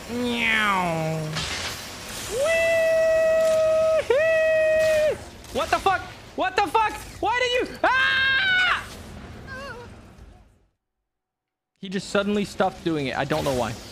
Meow. What the fuck? What the fuck? Why did you? Ah! He just suddenly stopped doing it. I don't know why.